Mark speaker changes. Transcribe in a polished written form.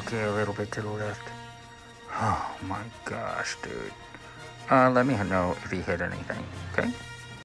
Speaker 1: Okay, a little bit to the left. Oh my gosh, dude. Let me know if you hit anything, okay?